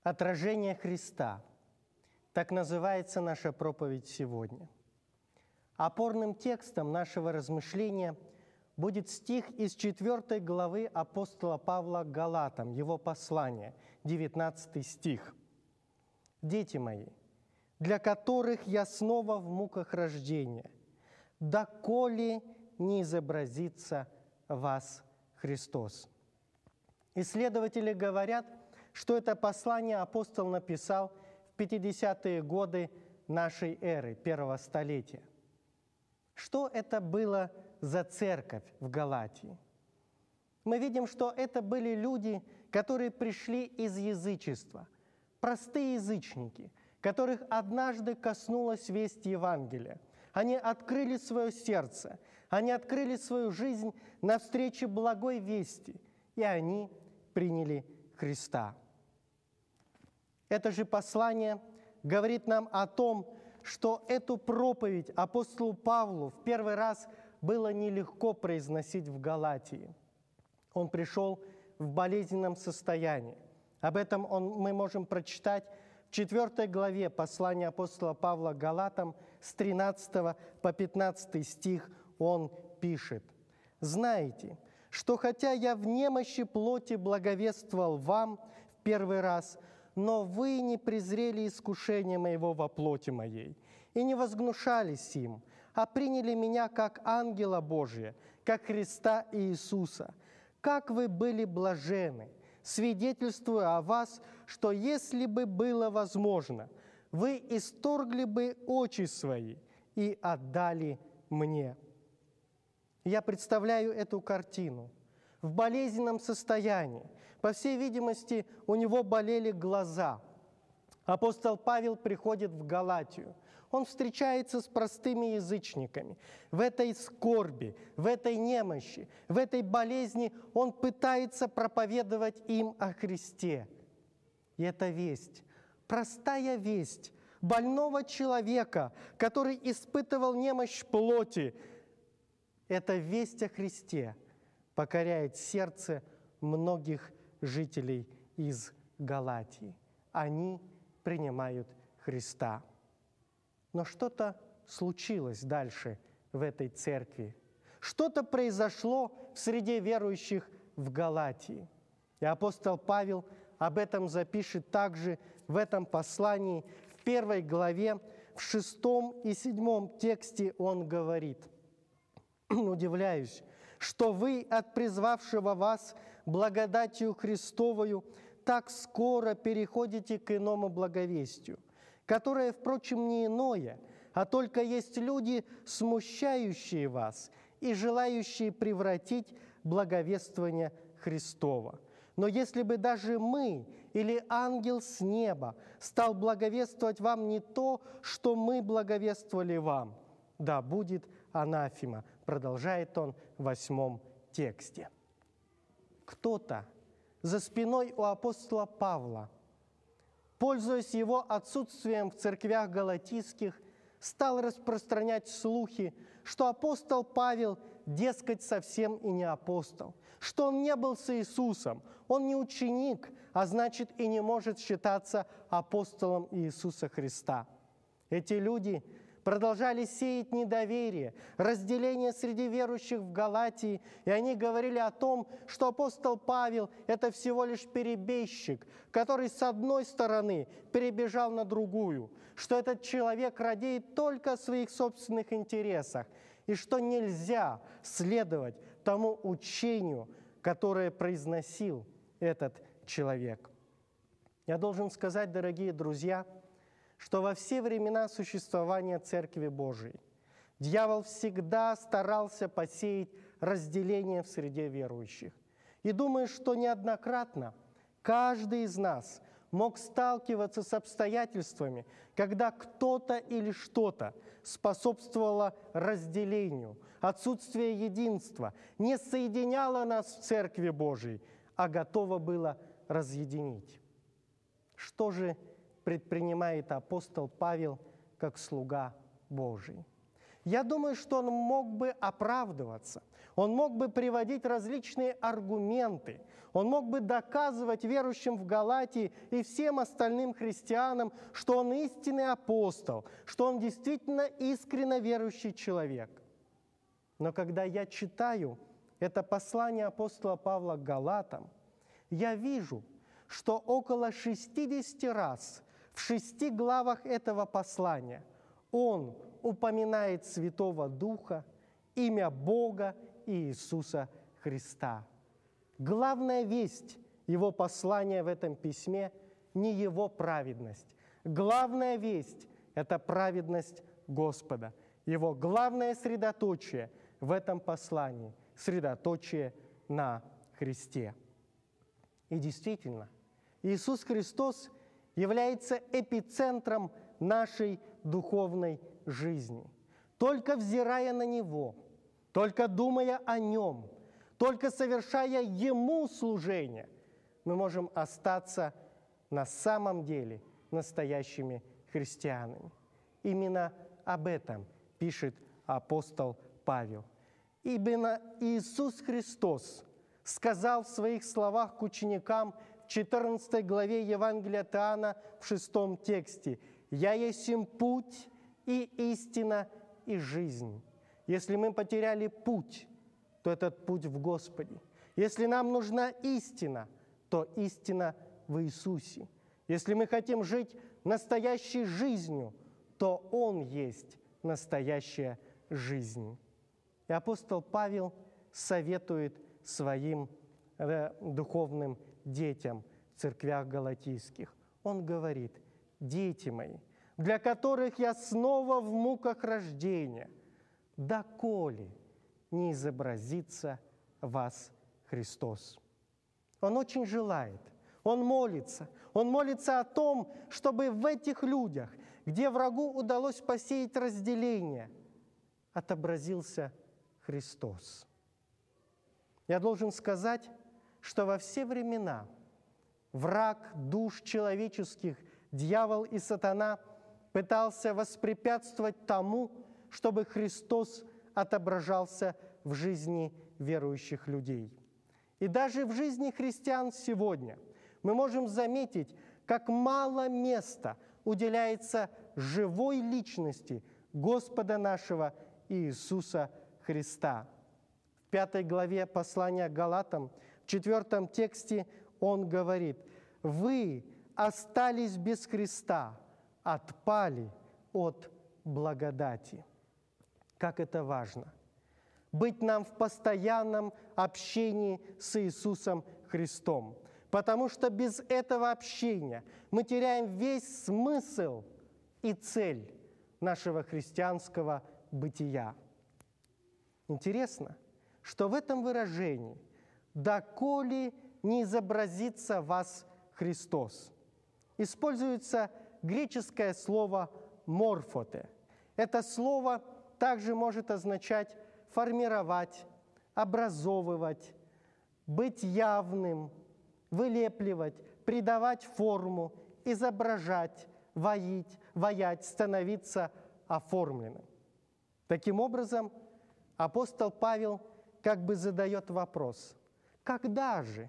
Отражение Христа. Так называется наша проповедь сегодня. Опорным текстом нашего размышления будет стих из 4 главы апостола Павла к Галатам, его послание, 19 стих. «Дети мои, для которых я снова в муках рождения, доколе не изобразится вас Христос». Исследователи говорят, что это послание апостол написал в 50-е годы нашей эры, первого столетия. Что это было за церковь в Галатии? Мы видим, что это были люди, которые пришли из язычества, простые язычники, которых однажды коснулась весть Евангелия. Они открыли свое сердце, они открыли свою жизнь навстречу благой вести, и они приняли Христа. Это же послание говорит нам о том, что эту проповедь апостолу Павлу в первый раз было нелегко произносить в Галатии. Он пришел в болезненном состоянии. Об этом мы можем прочитать в 4 главе послания апостола Павла к Галатам с 13 по 15 стих. Он пишет: «Знаете, что хотя я в немощи плоти благовествовал вам в первый раз, но вы не презрели искушения моего во плоти моей и не возгнушались им, а приняли меня как ангела Божия, как Христа Иисуса. Как вы были блаженны, свидетельствуя о вас, что если бы было возможно, вы исторгли бы очи свои и отдали мне». Я представляю эту картину. В болезненном состоянии, по всей видимости, у него болели глаза. Апостол Павел приходит в Галатию. Он встречается с простыми язычниками. В этой скорби, в этой немощи, в этой болезни он пытается проповедовать им о Христе. И эта весть, простая весть больного человека, который испытывал немощь плоти, эта весть о Христе покоряет сердце многих жителей из Галатии. Они принимают Христа. Но что-то случилось дальше в этой церкви. Что-то произошло в среде верующих в Галатии. И апостол Павел об этом запишет также в этом послании, в 1 главе, в 6 и 7 тексте он говорит: «Удивляюсь, что вы от призвавшего вас благодатью Христовою так скоро переходите к иному благовестию, которое, впрочем, не иное, а только есть люди, смущающие вас и желающие превратить благовествование Христова. Но если бы даже мы или ангел с неба стал благовествовать вам не то, что мы благовествовали вам, да будет анафема», продолжает он в 8 тексте. Кто-то за спиной у апостола Павла, пользуясь его отсутствием в церквях галатийских, стал распространять слухи, что апостол Павел, дескать, совсем и не апостол, что он не был с Иисусом, он не ученик, а значит и не может считаться апостолом Иисуса Христа. Эти люди продолжали сеять недоверие, разделение среди верующих в Галатии, и они говорили о том, что апостол Павел – это всего лишь перебежчик, который с одной стороны перебежал на другую, что этот человек радеет только о своих собственных интересах, и что нельзя следовать тому учению, которое произносил этот человек. Я должен сказать, дорогие друзья, что во все времена существования Церкви Божией дьявол всегда старался посеять разделение в среде верующих. И думаю, что неоднократно каждый из нас мог сталкиваться с обстоятельствами, когда кто-то или что-то способствовало разделению, отсутствие единства, не соединяло нас в Церкви Божией, а готово было разъединить. Что же предпринимает апостол Павел как слуга Божий? Я думаю, что он мог бы оправдываться, он мог бы приводить различные аргументы, он мог бы доказывать верующим в Галатии и всем остальным христианам, что он истинный апостол, что он действительно искренне верующий человек. Но когда я читаю это послание апостола Павла к Галатам, я вижу, что около 60 раз в 6 главах этого послания он упоминает Святого Духа, имя Бога и Иисуса Христа. Главная весть его послания в этом письме не его праведность. Главная весть – это праведность Господа. Его главное средоточие в этом послании – средоточие на Христе. И действительно, Иисус Христос является эпицентром нашей духовной жизни. Только взирая на Него, только думая о Нем, только совершая Ему служение, мы можем остаться на самом деле настоящими христианами. Именно об этом пишет апостол Павел. Именно Иисус Христос сказал в своих словах к ученикам в 14 главе Евангелия от Иоанна в 6 тексте: «Я есмь путь и истина и жизнь». Если мы потеряли путь, то этот путь в Господе. Если нам нужна истина, то истина в Иисусе. Если мы хотим жить настоящей жизнью, то Он есть настоящая жизнь. И апостол Павел советует своим духовным детям в церквях галатийских. Он говорит: «Дети мои, для которых я снова в муках рождения, доколе не изобразится вас Христос». Он очень желает, он молится о том, чтобы в этих людях, где врагу удалось посеять разделение, отобразился Христос. Я должен сказать, что во все времена враг душ человеческих, дьявол и сатана, пытался воспрепятствовать тому, чтобы Христос отображался в жизни верующих людей. И даже в жизни христиан сегодня мы можем заметить, как мало места уделяется живой личности Господа нашего Иисуса Христа. В 5 главе послания к Галатам, в 4 тексте он говорит: «Вы остались без Христа, отпали от благодати». Как это важно! Быть нам в постоянном общении с Иисусом Христом, потому что без этого общения мы теряем весь смысл и цель нашего христианского бытия. Интересно, что в этом выражении «доколе не изобразится вас Христос» используется греческое слово «морфоте». Это слово также может означать формировать, образовывать, быть явным, вылепливать, придавать форму, изображать, ваять, становиться оформленным. Таким образом, апостол Павел как бы задает вопрос: когда же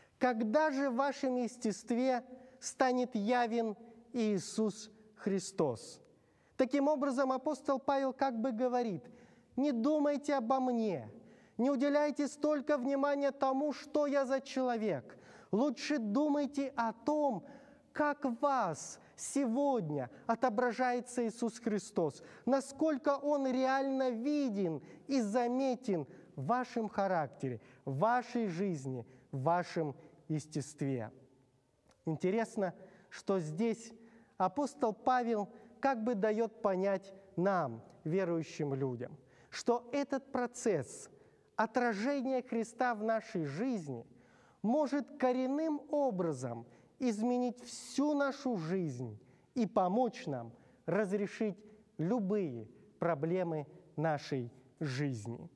в вашем естестве станет явен Иисус Христос? Таким образом, апостол Павел как бы говорит: не думайте обо мне, не уделяйте столько внимания тому, что я за человек. Лучше думайте о том, как в вас сегодня отображается Иисус Христос, насколько Он реально виден и заметен в вашем характере, в вашей жизни, в вашем естестве. Интересно, что здесь апостол Павел как бы дает понять нам, верующим людям, что этот процесс отражения Христа в нашей жизни может коренным образом изменить всю нашу жизнь и помочь нам разрешить любые проблемы нашей жизни.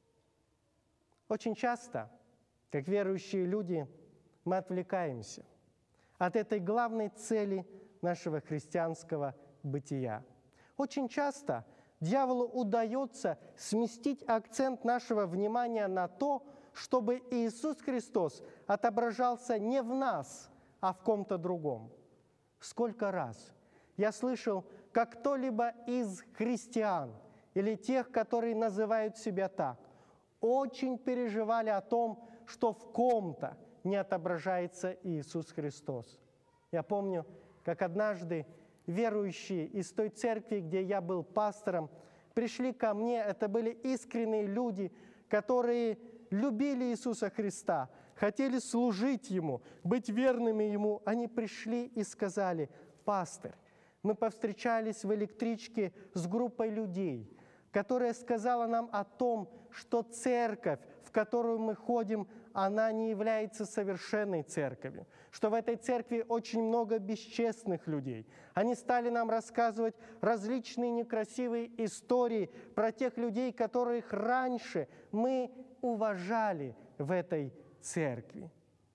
Очень часто, как верующие люди, мы отвлекаемся от этой главной цели нашего христианского бытия. Очень часто дьяволу удается сместить акцент нашего внимания на то, чтобы Иисус Христос отображался не в нас, а в ком-то другом. Сколько раз я слышал, как кто-либо из христиан или тех, которые называют себя так, очень переживали о том, что в ком-то не отображается Иисус Христос. Я помню, как однажды верующие из той церкви, где я был пастором, пришли ко мне. Это были искренние люди, которые любили Иисуса Христа, хотели служить Ему, быть верными Ему. Они пришли и сказали: «Пастор, мы повстречались в электричке с группой людей, которая сказала нам о том, что церковь, в которую мы ходим, она не является совершенной церковью, что в этой церкви очень много бесчестных людей. Они стали нам рассказывать различные некрасивые истории про тех людей, которых раньше мы уважали в этой церкви».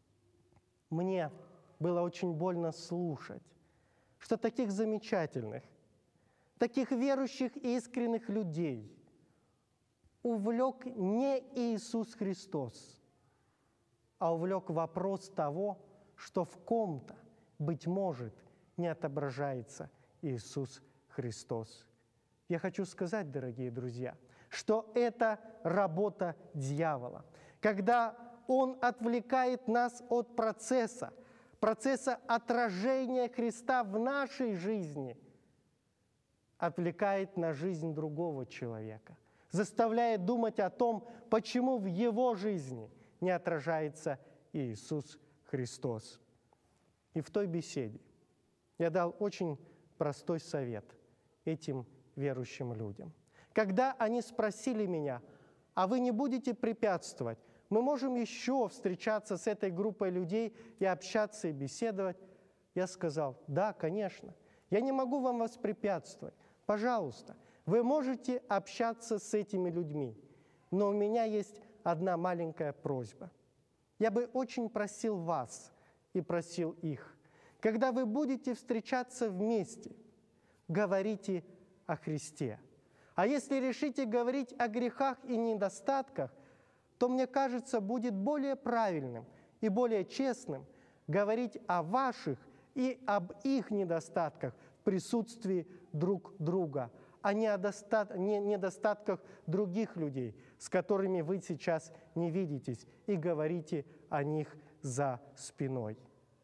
Мне было очень больно слушать, что таких замечательных, таких верующих и искренних людей увлек не Иисус Христос, а увлек вопрос того, что в ком-то, быть может, не отображается Иисус Христос. Я хочу сказать, дорогие друзья, что это работа дьявола, когда он отвлекает нас от процесса отражения Христа в нашей жизни, отвлекает на жизнь другого человека, заставляет думать о том, почему в его жизни не отражается Иисус Христос. И в той беседе я дал очень простой совет этим верующим людям. Когда они спросили меня: «А вы не будете препятствовать? Мы можем еще встречаться с этой группой людей и общаться, и беседовать?» Я сказал: «Да, конечно. Я не могу вам воспрепятствовать. Пожалуйста, вы можете общаться с этими людьми. Но у меня есть одна маленькая просьба. Я бы очень просил вас и просил их, когда вы будете встречаться вместе, говорите о Христе. А если решите говорить о грехах и недостатках, то, мне кажется, будет более правильным и более честным говорить о ваших и об их недостатках в присутствии друг друга, а не о недостатках других людей, с которыми вы сейчас не видитесь, и говорите о них за спиной».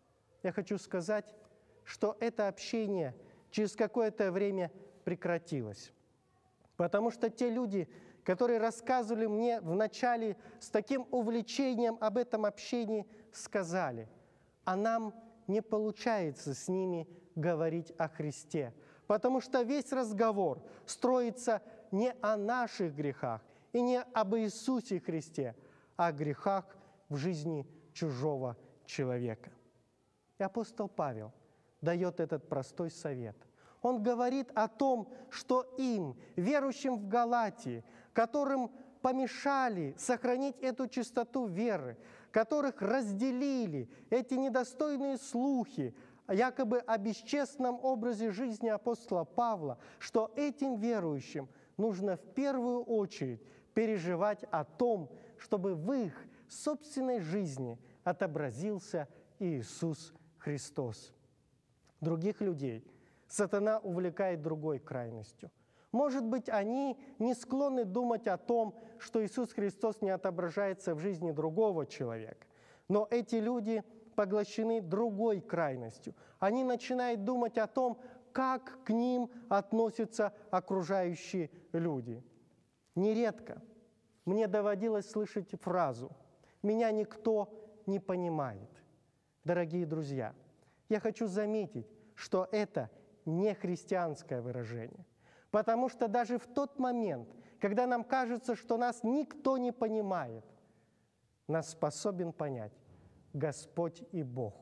Я хочу сказать, что это общение через какое-то время прекратилось, потому что те люди, которые рассказывали мне вначале с таким увлечением об этом общении, сказали: «А нам не получается с ними говорить о Христе, потому что весь разговор строится не о наших грехах и не об Иисусе Христе, а о грехах в жизни чужого человека». И апостол Павел дает этот простой совет. Он говорит о том, что им, верующим в Галатии, которым помешали сохранить эту чистоту веры, которых разделили эти недостойные слухи, якобы о бесчестном образе жизни апостола Павла, что этим верующим нужно в первую очередь переживать о том, чтобы в их собственной жизни отобразился Иисус Христос. Других людей сатана увлекает другой крайностью. Может быть, они не склонны думать о том, что Иисус Христос не отображается в жизни другого человека. Но эти люди поглощены другой крайностью. Они начинают думать о том, как к ним относятся окружающие люди. Нередко мне доводилось слышать фразу: «Меня никто не понимает». Дорогие друзья, я хочу заметить, что это не христианское выражение. Потому что даже в тот момент, когда нам кажется, что нас никто не понимает, нас способен понять Господь и Бог.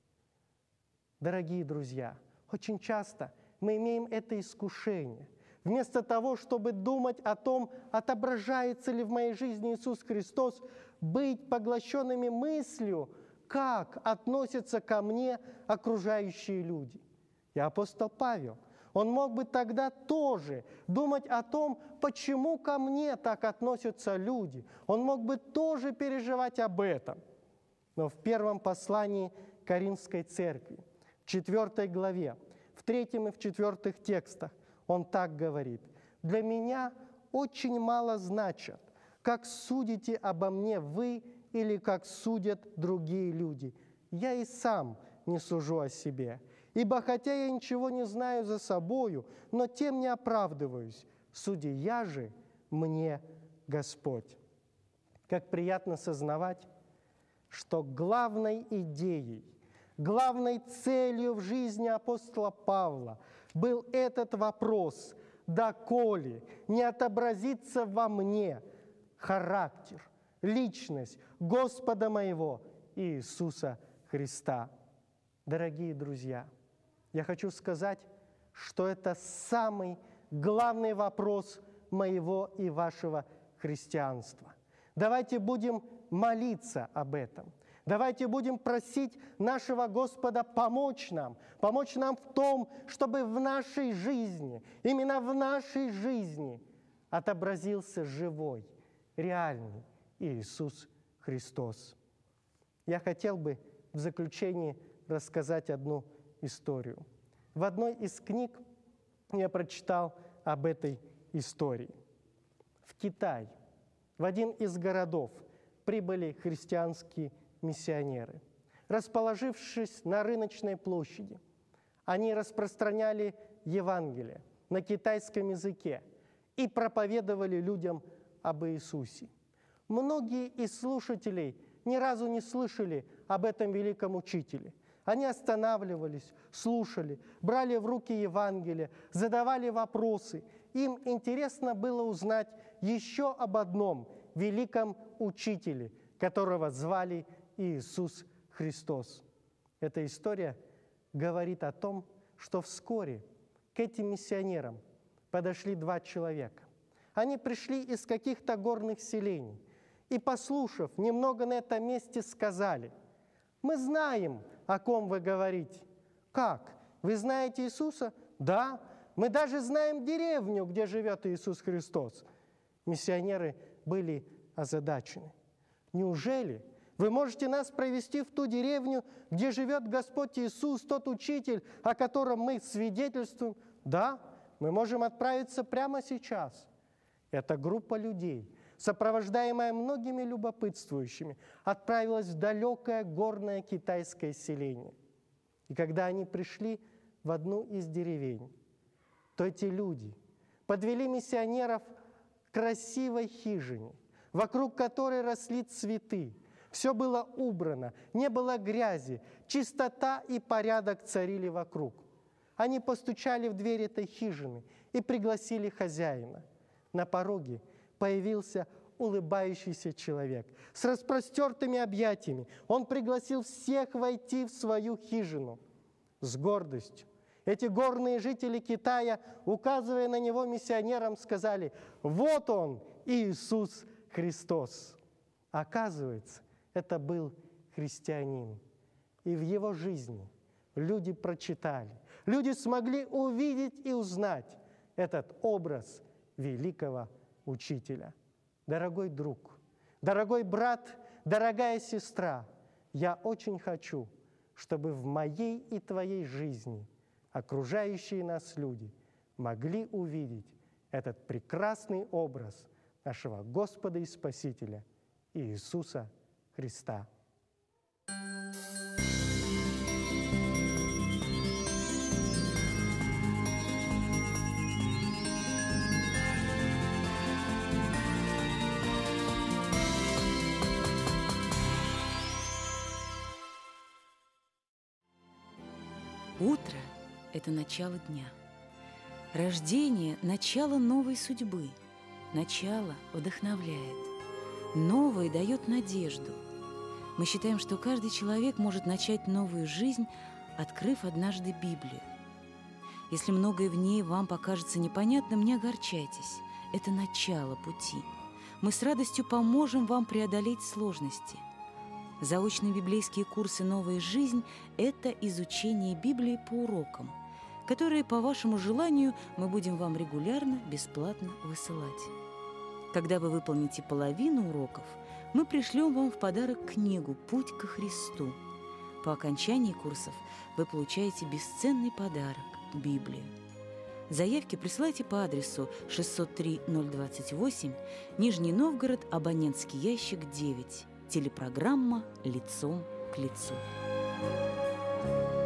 Дорогие друзья, очень часто мы имеем это искушение. Вместо того, чтобы думать о том, отображается ли в моей жизни Иисус Христос, быть поглощенными мыслью, как относятся ко мне окружающие люди. И апостол Павел, Он мог бы тогда тоже думать о том, почему ко мне так относятся люди. Он мог бы тоже переживать об этом. Но в первом послании Коринфской церкви, в 4 главе, в 3 и в 4 текстах, он так говорит: «Для меня очень мало значит, как судите обо мне вы или как судят другие люди. Я и сам не сужу о себе. Ибо хотя я ничего не знаю за собою, но тем не оправдываюсь. Судья же мне Господь». Как приятно сознавать, что главной идеей, главной целью в жизни апостола Павла был этот вопрос: доколе не отобразится во мне характер, личность Господа моего Иисуса Христа. Дорогие друзья, я хочу сказать, что это самый главный вопрос моего и вашего христианства. Давайте будем молиться об этом. Давайте будем просить нашего Господа помочь нам в том, чтобы в нашей жизни, именно в нашей жизни отобразился живой, реальный Иисус Христос. Я хотел бы в заключении рассказать одну историю. В одной из книг я прочитал об этой истории. В Китай, в один из городов, прибыли христианские миссионеры. Расположившись на рыночной площади, они распространяли Евангелие на китайском языке и проповедовали людям об Иисусе. Многие из слушателей ни разу не слышали об этом великом учителе. Они останавливались, слушали, брали в руки Евангелие, задавали вопросы. Им интересно было узнать еще об одном великом учителе, которого звали Иисус Христос. Эта история говорит о том, что вскоре к этим миссионерам подошли 2 человека. Они пришли из каких-то горных селений и, послушав немного на этом месте, сказали: «Мы знаем, о ком вы говорите». «Как? Вы знаете Иисуса?» «Да, мы даже знаем деревню, где живет Иисус Христос». Миссионеры были озадачены. «Неужели вы можете нас провести в ту деревню, где живет Господь Иисус, тот учитель, о котором мы свидетельствуем?» «Да, мы можем отправиться прямо сейчас». Эта группа людей, сопровождаемая многими любопытствующими, отправилась в далекое горное китайское селение. И когда они пришли в одну из деревень, то эти люди подвели миссионеров к красивой хижине, вокруг которой росли цветы. Все было убрано, не было грязи, чистота и порядок царили вокруг. Они постучали в дверь этой хижины и пригласили хозяина. На пороге появился улыбающийся человек с распростертыми объятиями. Он пригласил всех войти в свою хижину. С гордостью эти горные жители Китая, указывая на него миссионерам, сказали: «Вот он, Иисус Христос». Оказывается, это был христианин. И в его жизни люди прочитали, люди смогли увидеть и узнать этот образ великого учителя. Дорогой друг, дорогой брат, дорогая сестра, я очень хочу, чтобы в моей и твоей жизни окружающие нас люди могли увидеть этот прекрасный образ нашего Господа и Спасителя Иисуса Христа. Утро – это начало дня. Рождение – начало новой судьбы. Начало вдохновляет. Новое дает надежду. Мы считаем, что каждый человек может начать новую жизнь, открыв однажды Библию. Если многое в ней вам покажется непонятным, не огорчайтесь. Это начало пути. Мы с радостью поможем вам преодолеть сложности. Заочные библейские курсы «Новая жизнь» – это изучение Библии по урокам. которые по вашему желанию мы будем вам регулярно, бесплатно высылать. Когда вы выполните половину уроков, мы пришлем вам в подарок книгу «Путь ко Христу». По окончании курсов вы получаете бесценный подарок – Библию. Заявки присылайте по адресу 603-028, Нижний Новгород, абонентский ящик 9. Телепрограмма «Лицом к лицу».